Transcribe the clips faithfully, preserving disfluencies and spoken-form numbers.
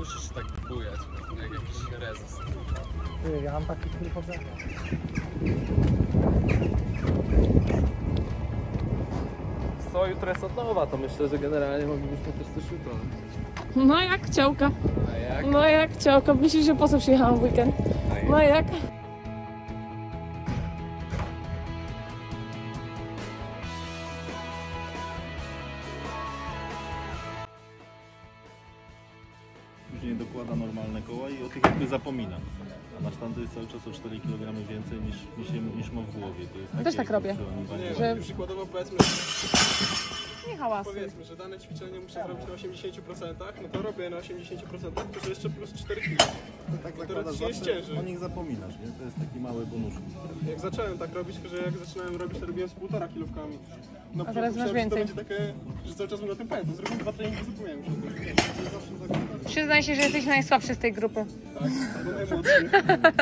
musisz tak bujać, jak jakiś rezys. Ja mam taki, który potrafi. Co, jutro jest od nowa, to myślę, że generalnie moglibyśmy też coś jutro. No jak ciałka. A jak? No jak ciałka. Myślisz, że po co przyjechałam w weekend? No jak? Później dokłada normalne koła i o tych jakby zapomina. A na sztandy jest cały czas o cztery kilogramy więcej niż, niż, niż ma w głowie. To jest Ja też tak robię. Nie, Że... Przykładowo powiedzmy, Nie hałasuj. powiedzmy, że dane ćwiczenie muszę zrobić na osiemdziesięciu procentach, no to robię na osiemdziesięciu procentach, to jeszcze plus cztery kilo. tak to zakładasz się zawsze, ścieży. o nich zapominasz, nie? To jest taki mały bonuszek. Jak zacząłem tak robić, tylko że jak zaczynałem robić, to robiłem z półtora kilówkami. No, A teraz masz myślałem, więcej. że to będzie takie, że cały czas będę o tym pamiętał. Zrobiłem dwa treningi, zapomniałem już o tym. Przyznaj się, że jesteś najsłabszy z tej grupy. Tak, bo najmłodszy.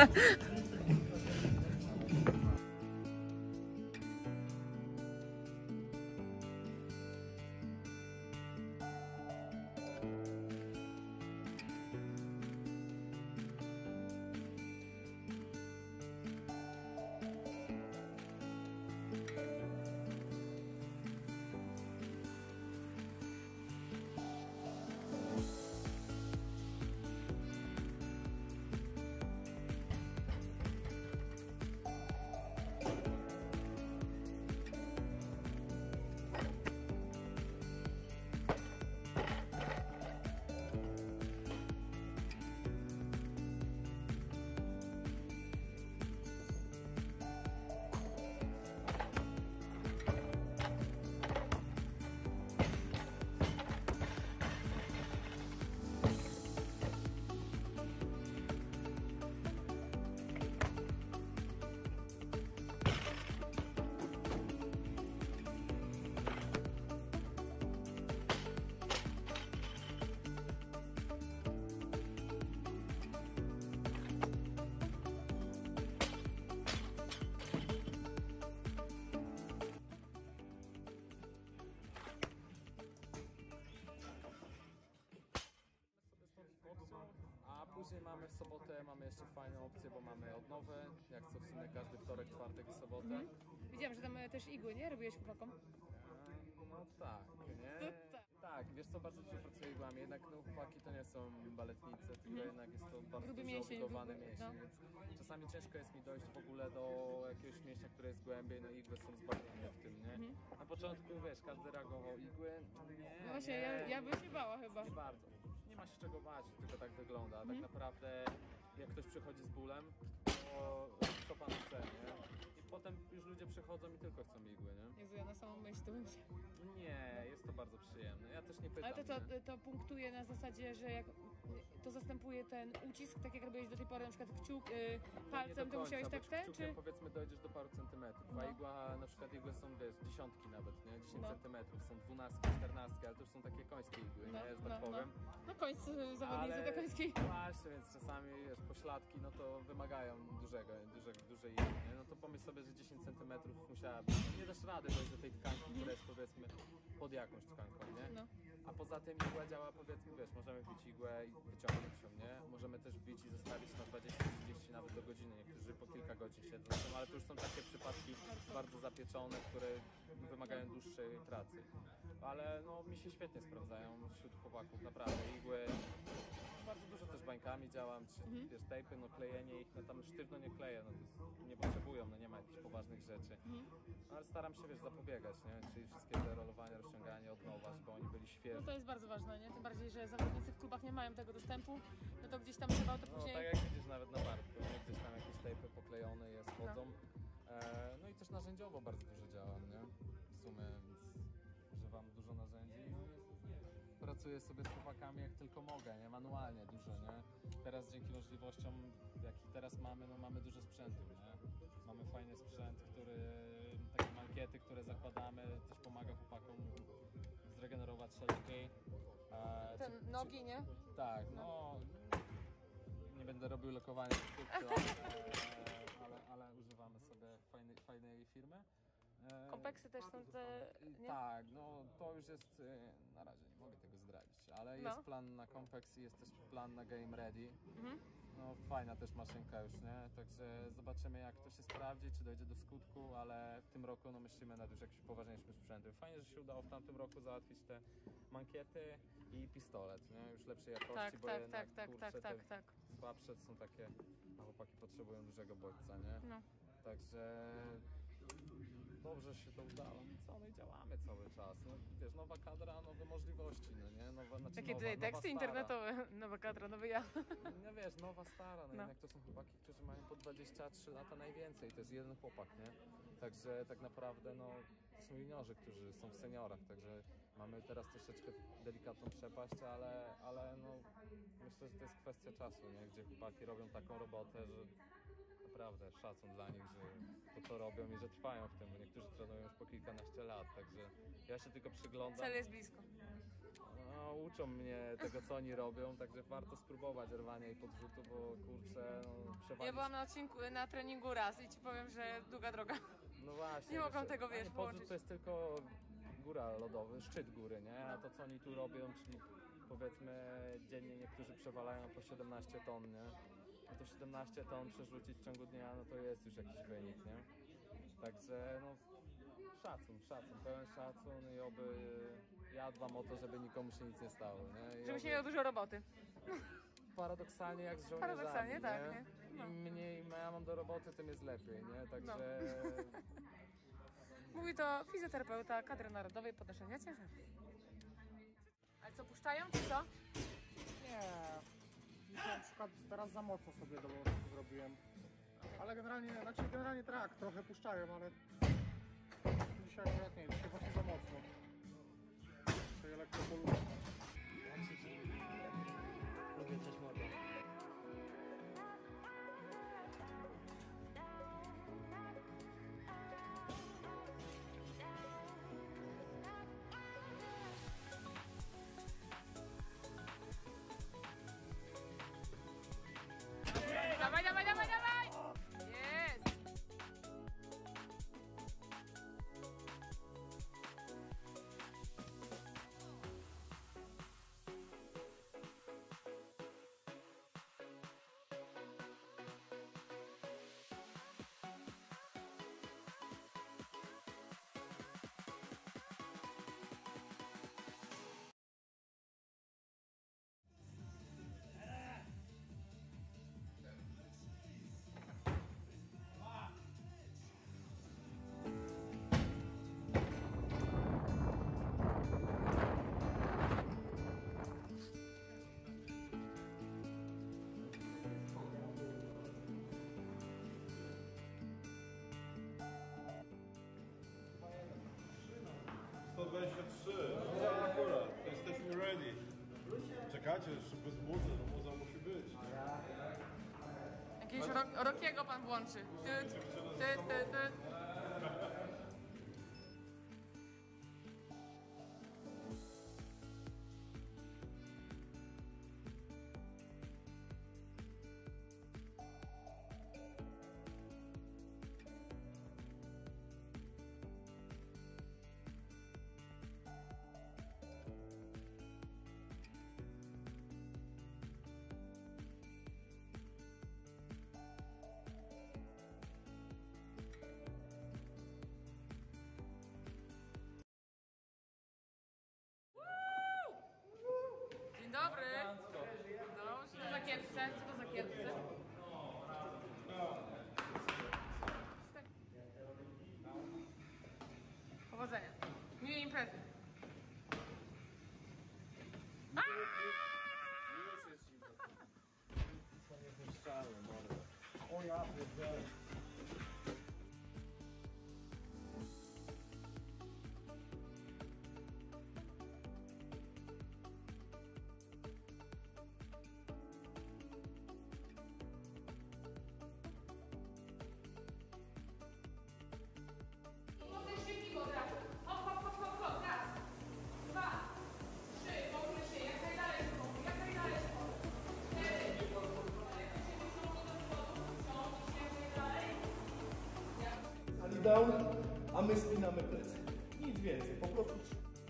A później mamy w sobotę, mamy jeszcze fajną opcję, bo mamy odnowę, jak co w sumie każdy wtorek, czwartek i sobotę. Mhm. Widziałam, że tam też igły, nie? Robiłeś chłopakom? No tak, nie? Tak, wiesz co, bardzo dużo pracuję igłami, jednak no, chłopaki to nie są baletnicy, tylko Mhm. jednak jest to bardzo Gruby dużo mięsień, obudowany gruby, mięsień, no. więc czasami ciężko jest mi dojść w ogóle do jakiegoś mięśnia, które jest głębiej, no igły są zbawione w tym, nie? Mhm. Na początku, wiesz, każdy reagował igły, nie, No właśnie, nie, ja, ja bym się bała chyba. nie bardzo. Nie ma się czego bać, tylko tak wygląda. Mhm. Tak naprawdę jak ktoś przychodzi z bólem, to co pan chce, nie? I potem już ludzie przychodzą i tylko chcą igły, nie? Jezu, ja na samą myśl to bym się... Nie, jest to bardzo przyjemne. Ja też nie pytam. Ale to co, nie? to punktuje na zasadzie, że jak to zastępuje ten ucisk, tak jak robiłeś do tej pory, na przykład kciuk, yy, palcem, to musiałeś tak ten, czy... Powiedzmy dojdziesz do paru centymetrów, No. a igła, na przykład igły są, wiesz, dziesiątki nawet, nie? dziesięć No. centymetrów, są dwunastki, czternastki, ale to już są takie końskie igły, No, nie? Że no, tak no. powiem. No końcu zawodnicy do końskiej. Właśnie, więc czasami wiesz, pośladki no to wymagają dużego, duże, dużej igły, nie? No to pomyśl sobie, że dziesięć centymetrów musiała być. Nie dasz rady dojść do tej tkanki, która jest powiedzmy pod jakąś tkanką, nie? No. A poza tym igła działa, powiedzmy, wiesz, możemy wbić igłę i wyciągnąć ją, nie? Możemy też wbić i zostawić na dwadzieścia trzydzieści nawet do godziny. Niektórzy po kilka godzin siedzą na tym, ale to już są takie przypadki bardzo zapieczone, które wymagają dłuższej pracy. Ale no mi się świetnie sprawdzają wśród chłopaków, naprawdę. Igły, bardzo dużo też bańkami działam, czy Mhm. wiesz, tejpy, no klejenie ich, no tam sztywno nie kleję, no to jest, nie potrzebują, no nie ma jakichś poważnych rzeczy. Mhm. No, ale staram się, wiesz, zapobiegać, nie? Czyli wszystkie te rolowania, rozciąganie od nowa, żeby oni byli No świeżi. to jest bardzo ważne, nie? Tym bardziej, że zawodnicy w klubach nie mają tego dostępu, no to gdzieś tam trzeba to No później... tak jak widzisz nawet na barku, nie? Gdzieś tam jakieś tejpy poklejone je schodzą. E, no i też narzędziowo bardzo dużo działam, nie? W sumie, więc używam dużo narzędzi. Pracuję sobie z chłopakami jak tylko mogę, nie? Manualnie dużo, nie? Teraz dzięki możliwościom, jakich teraz mamy, no mamy dużo sprzętu, nie? Mamy fajny sprzęt, który, takie mankiety, które zakładamy, też pomaga chłopakom zregenerować szelki. E, Ten czy- nogi, nie? Tak, no nie będę robił lokowania, ale, ale, ale używamy sobie fajnej, fajnej firmy. E, Kompleksy też są te... I Nie? Tak, no to już jest, e, na razie nie mogę tego zdradzić, ale No. jest plan na Complex i jest też plan na Game Ready. Mhm. No fajna też maszynka już, nie? Także zobaczymy jak to się sprawdzi, czy dojdzie do skutku, ale w tym roku no myślimy nad już jakimś poważniejszym sprzętem. Fajnie, że się udało w tamtym roku załatwić te mankiety i pistolet, nie? Już lepszej jakości, Tak, bo tak, jednak, tak, tak, kurczę, tak, tak, te tak. słabsze są takie, a chłopaki potrzebują dużego bodźca, nie? No. Także dobrze się to udało. No co, no i działamy cały czas. No, wiesz, nowa kadra, nowe możliwości, no nie? Nowa, znaczy Takie nowa, tutaj nowa, teksty stara. internetowe, nowa kadra, nowy ja. No wiesz, nowa stara, no, No. jednak to są chłopaki, którzy mają po dwadzieścia trzy lata najwięcej. To jest jeden chłopak, nie? Także tak naprawdę, no, to są juniorzy, którzy są w seniorach, także mamy teraz troszeczkę delikatną przepaść, ale, ale no, myślę, że to jest kwestia czasu, nie? Gdzie chłopaki robią taką robotę, że naprawdę szacun dla nich, że to co robią i że trwają w tym, bo niektórzy trenują już po kilkanaście lat, także ja się tylko przyglądam. Cel jest blisko. No, uczą mnie tego, co oni robią, także warto spróbować rwania i podrzutu, bo kurczę, no, przewalić... Ja byłam na odcinku, na treningu raz i ci powiem, że długa droga. No właśnie. Nie mogą wiesz, tego, a wiesz, nie, połączyć. podrzut to jest tylko góra lodowy, szczyt góry, nie? A to, co oni tu robią, czyli powiedzmy dziennie niektórzy przewalają po siedemnaście ton, nie? No to siedemnaście ton przerzucić w ciągu dnia, no to jest już jakiś wynik, nie? Także no szacun, szacun, pełen szacun i oby ja dbam o to, żeby nikomu się nic nie stało, nie? I Żebyś nie oby- miał dużo roboty. Paradoksalnie jak z żołnierzami, Paradoksalnie, tak, nie? No. Im mniej ja mam do roboty, tym jest lepiej, nie? Także Mówi to fizjoterapeuta kadry narodowej podnoszenia ciężarów. Ale co, puszczają czy co? Nie. Dzisiaj na przykład teraz za mocno sobie do boku zrobiłem. Ale generalnie, znaczy generalnie tak, trochę puszczają, ale dzisiaj akurat nie, dzisiaj właśnie za mocno. Dzisiaj lekko poluję. Lubię coś mogę. Dawaj, dawaj, dawaj, dawaj! Jest! sto dwadzieścia trzy, no akurat, jesteśmy ready. Czekajcie, jeszcze bez muzy, no muza musi być. Jakiegoś ro Rockiego pan włączy. Ty, ty, ty, ty. Dzień dobry. No, co to za kiepce? Co to za kiepce? Powodzenia. Miłej imprezy. O ja pierdzielę. Hop, hop, hop, hop, hop. Raz, dwa, trzy. Połóżmy się jak najdalej z boku, jak najdalej z boku. Cztery. Ciągnij się jak najdalej. my spinamy plecy. Nic więcej, po prostu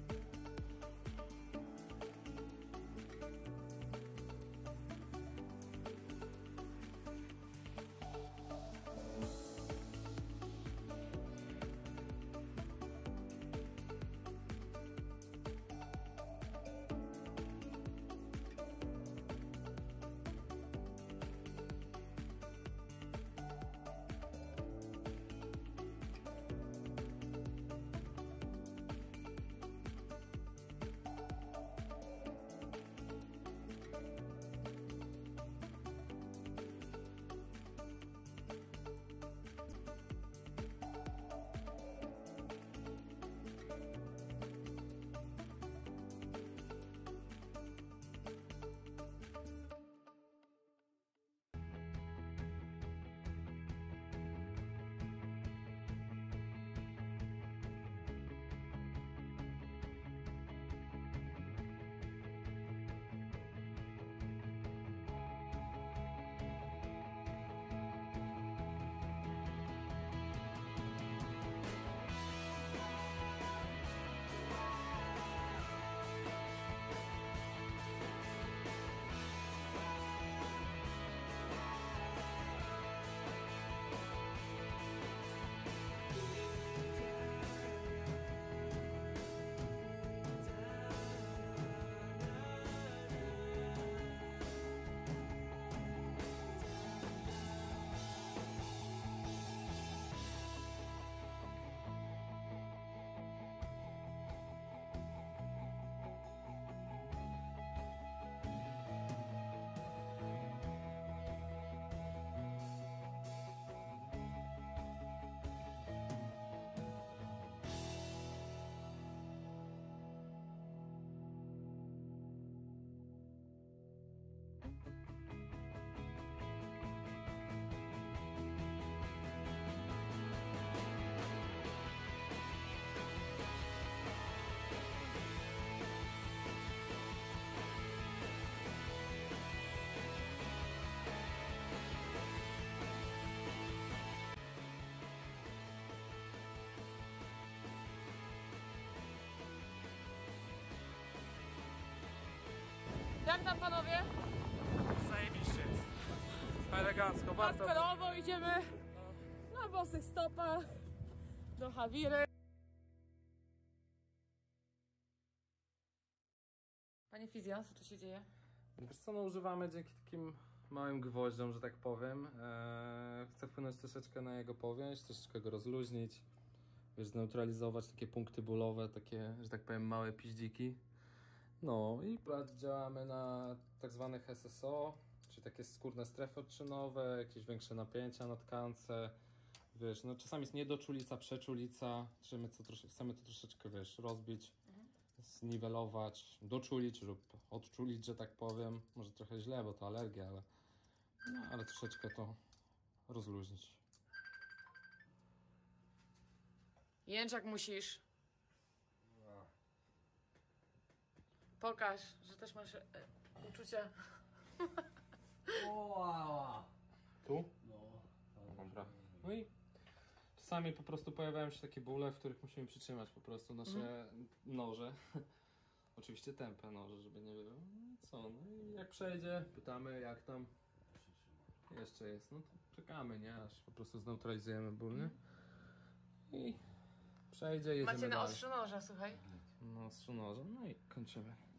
Jak tam panowie? Zajebiście. Elegancko, bardzo. Hardkorowo idziemy na bosych stopach do Hawiry. Panie fizjo, co tu się dzieje? Wiesz co, no używamy dzięki takim małym gwoździom, że tak powiem. Eee, chcę wpłynąć troszeczkę na jego powieść, troszeczkę go rozluźnić, wiesz, zneutralizować takie punkty bólowe, takie, że tak powiem, małe piździki. No i działamy na tak zwanych S S O, czyli takie skórne strefy odczynowe, jakieś większe napięcia na tkance. Wiesz, no czasami jest niedoczulica, przeczulica, chcemy to, trosze, chcemy to troszeczkę, wiesz, rozbić, mhm. zniwelować, doczulić lub odczulić, że tak powiem. Może trochę źle, bo to alergia, ale, no, ale troszeczkę to rozluźnić. Jęczak musisz. Pokaż, że też masz e, uczucia. Tu? Dobra. No i czasami po prostu pojawiają się takie bóle, w których musimy przytrzymać po prostu nasze mm. noże. Oczywiście tępe noże, żeby nie było. No i co? No i jak przejdzie, pytamy jak tam jeszcze jest. No to czekamy, nie? Aż po prostu zneutralizujemy ból, nie? I przejdzie, jedziemy Macie na dalej. ostrzu noża, słuchaj. Na ostrzu noża, no i kończymy.